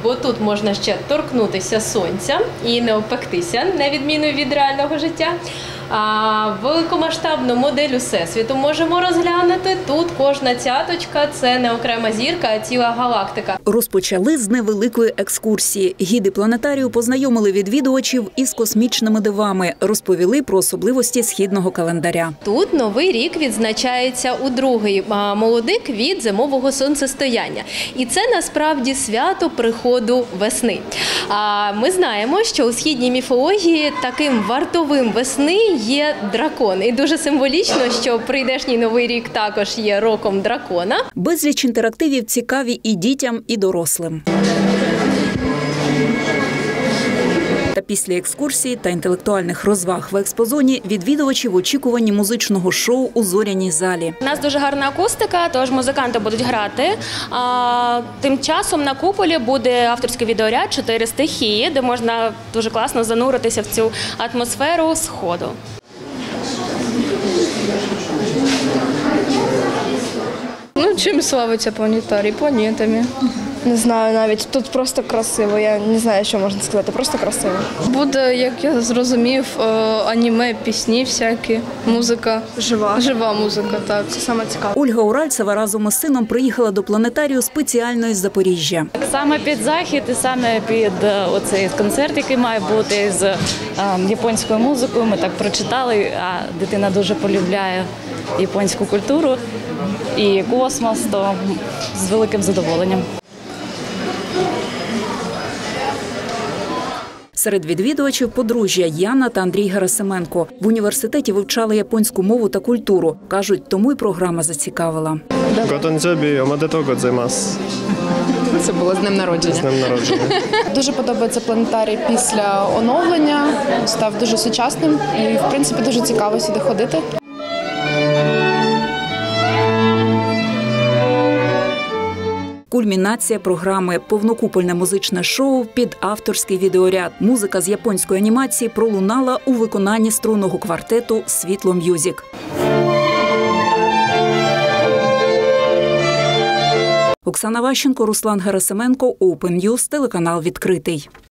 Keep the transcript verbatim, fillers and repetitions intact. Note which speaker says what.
Speaker 1: Бо тут можна ще торкнутися сонця і не обпектися, на відміну від реального життя. А великомасштабну модель Всесвіту можемо розглянути. Тут кожна цяточка – це не окрема зірка, а ціла галактика.
Speaker 2: Розпочали з невеликої екскурсії. Гіди планетарію познайомили відвідувачів із космічними дивами, розповіли про особливості східного календаря.
Speaker 1: Тут Новий рік відзначається у другий молодик від зимового сонцестояння. І це насправді свято приходу весни. А ми знаємо, що у східній міфології таким вартовим весни є дракон. І дуже символічно, що прийдешній Новий рік також є роком дракона.
Speaker 2: Безліч інтерактивів цікаві і дітям, і дорослим. Та після екскурсії та інтелектуальних розваг в експозоні відвідувачі в очікуванні музичного шоу у зоряній залі.
Speaker 3: У нас дуже гарна акустика, тож музиканти будуть грати. А, тим часом на куполі буде авторський відеоряд «Чотири стихії», де можна дуже класно зануритися в цю атмосферу сходу.
Speaker 4: Ну, чим славиться планетарій? Планетами.
Speaker 5: Не знаю навіть, тут просто красиво, я не знаю, що можна сказати, просто красиво.
Speaker 4: Буде, як я зрозумів, аніме, пісні всякі, музика. Жива. Жива музика, так. Це саме цікаво.
Speaker 2: Ольга Уральцева разом із сином приїхала до планетарію спеціально із Запоріжжя.
Speaker 6: Саме під захід і саме під оцей концерт, який має бути з японською музикою, ми так прочитали, а дитина дуже полюбляє японську культуру і космос, то з великим задоволенням.
Speaker 2: Серед відвідувачів подружжя Яна та Андрій Герасименко. В університеті вивчали японську мову та культуру. Кажуть, тому й програма зацікавила.
Speaker 7: Це було з днем народження.
Speaker 8: З днем народження.
Speaker 7: Дуже подобається планетарій після оновлення, став дуже сучасним і, в принципі, дуже цікаво сюди ходити.
Speaker 2: Кульмінація програми – повнокупольне музичне шоу під авторський відеоряд. Музика з японської анімації пролунала у виконанні струнного квартету «Світло М'юзік». Оксана Ващенко, Руслан Герасименко, Open News, телеканал «Відкритий».